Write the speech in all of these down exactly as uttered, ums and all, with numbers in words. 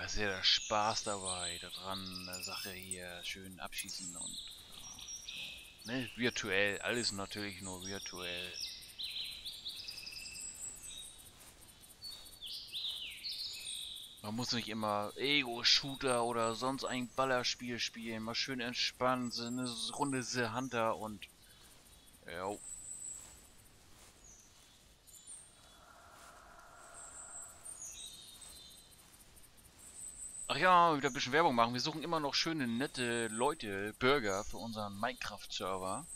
ist ja der Spaß dabei, daran, eine Sache hier schön abschießen und ja, ne, virtuell, alles natürlich nur virtuell. Man muss nicht immer Ego-Shooter oder sonst ein Ballerspiel spielen, mal schön entspannt, so eine Runde The Hunter und ja. Ach ja, wieder ein bisschen Werbung machen. Wir suchen immer noch schöne, nette Leute, Bürger für unseren Minecraft-Server.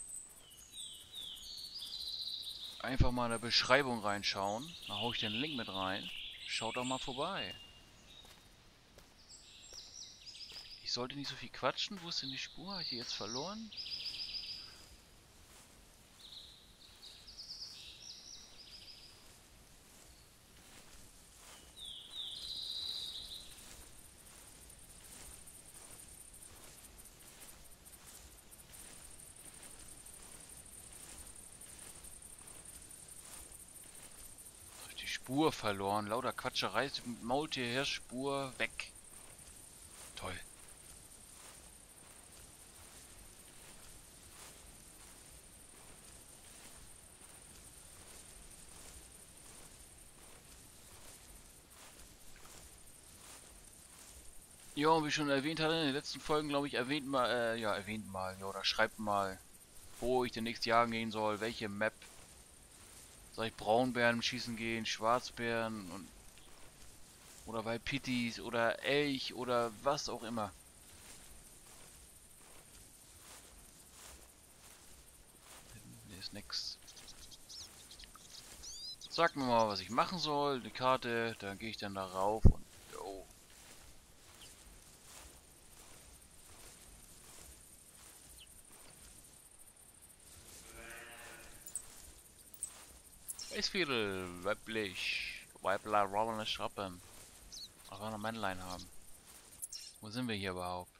Einfach mal in der Beschreibung reinschauen. Da hau ich den Link mit rein. Schaut doch mal vorbei. Ich sollte nicht so viel quatschen. Wo ist denn die Spur? Habe ich die jetzt verloren? Hab ich die Spur verloren. Lauter Quatscherei. Maultier, Hirsch, Spur, weg. Toll. Ja, wie ich schon erwähnt hatte, in den letzten Folgen, glaube ich, erwähnt mal, äh, ja, erwähnt mal, ja, oder schreibt mal, wo ich demnächst jagen gehen soll, welche Map. Soll ich Braunbären schießen gehen, Schwarzbären und oder Waldpittis oder Elch oder was auch immer. Hier ist nix. Sag mir mal, was ich machen soll, die Karte, dann gehe ich dann da rauf und jo. Eisviertel, weiblich, Weibler, rollende Schrappen. Aber noch Männlein haben. Wo sind wir hier überhaupt?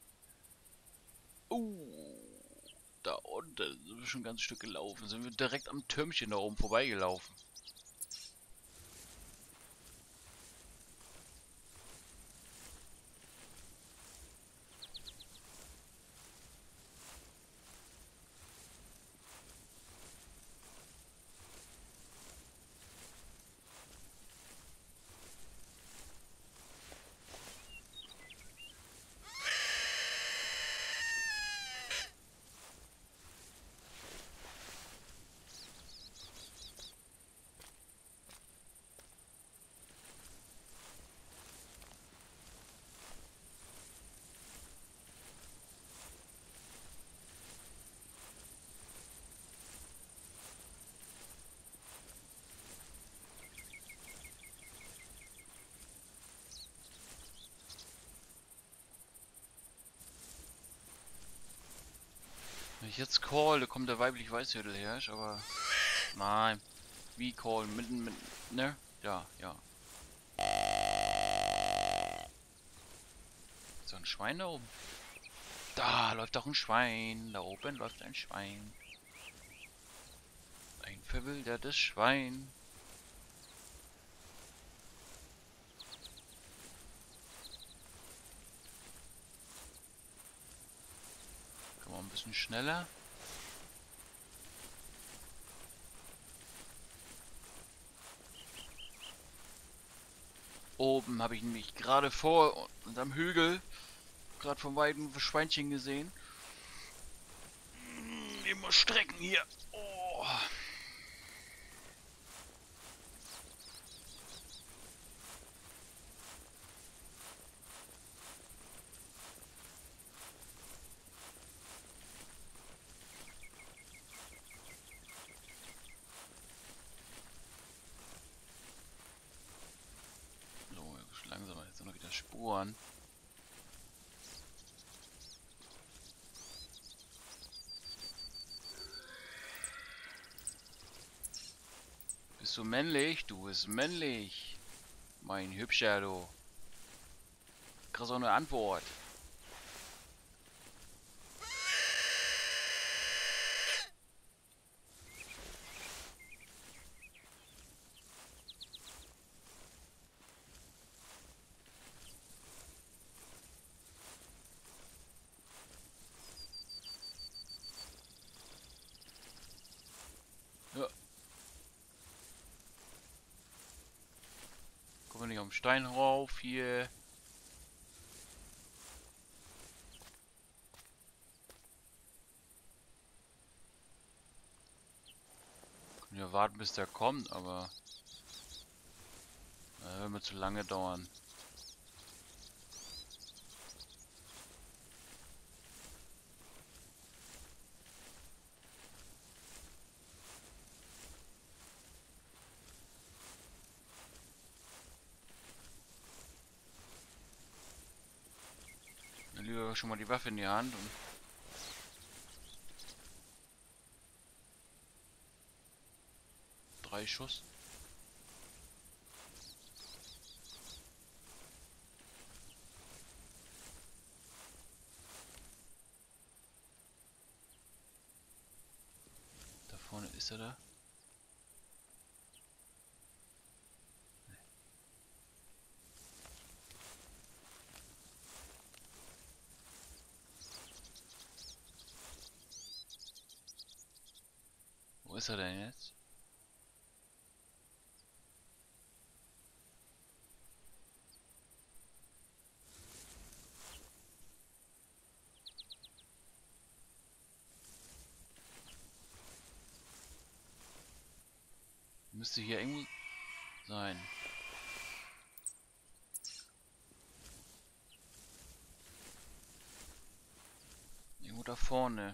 Uh, da unten sind wir schon ein ganzes Stück gelaufen. Sind wir direkt am Türmchen da oben vorbeigelaufen. Wenn ich jetzt call, da kommt der weiblich Weißhürdel her, aber nein. Wie call? Mitten, mit, ne? Ja, ja. So ein Schwein da oben. Da läuft doch ein Schwein. Da oben läuft ein Schwein. Ein verwildertes Schwein. Komm mal ein bisschen schneller. Oben habe ich nämlich gerade vor und am Hügel gerade vom weiten Schweinchen gesehen. Immer strecken hier. Oh. So, langsamer, jetzt sind noch wieder Spuren. Bist du männlich? Du bist männlich. Mein Hübscher, du. Kriegst auch eine Antwort. nicht auf den Stein rauf hier. Können wir warten, bis der kommt, aber das wird mir zu lange dauern. Dann lieber schon mal die Waffe in die Hand und drei Schuss. Da vorne ist er da. Wo ist er denn jetzt? Müsste hier irgendwo sein. Irgendwo da vorne.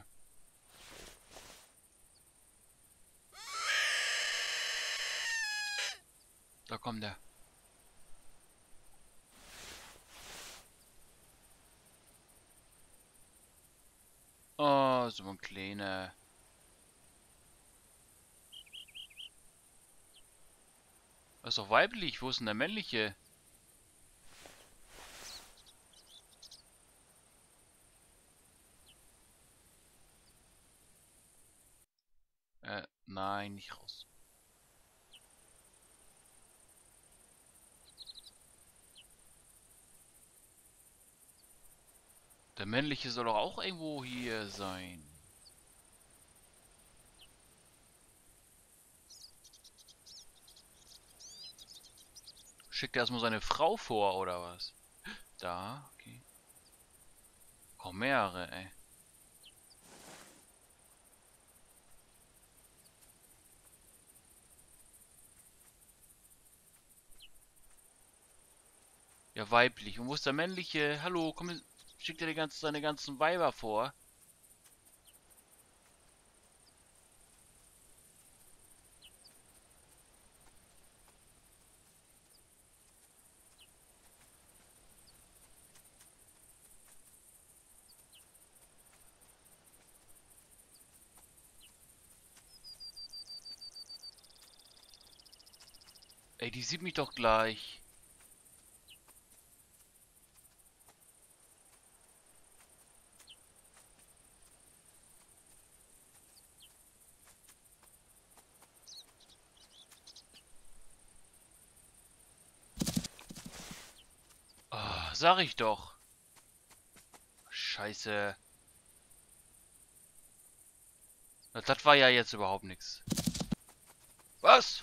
Da kommt er. Oh, so ein kleiner. Das ist doch weiblich. Wo ist denn der männliche? Äh, nein, nicht raus. Der männliche soll doch auch irgendwo hier sein. Schickt er erstmal seine Frau vor, oder was? Da, okay. Kommen mehrere, ey. Ja, weiblich. Und wo ist der männliche? Hallo, komm, schickt er die ganze, seine ganzen Weiber vor? Ey, die sieht mich doch gleich. Ah, sag ich doch. Scheiße. Na, das war ja jetzt überhaupt nichts. Was?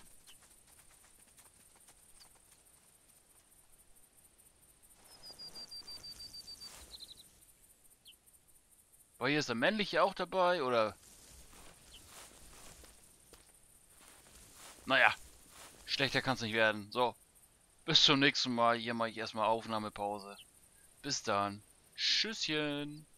War hier ist der männliche auch dabei, oder? Naja, schlechter kann es nicht werden. So, bis zum nächsten Mal. Hier mache ich erstmal Aufnahmepause. Bis dann. Tschüsschen.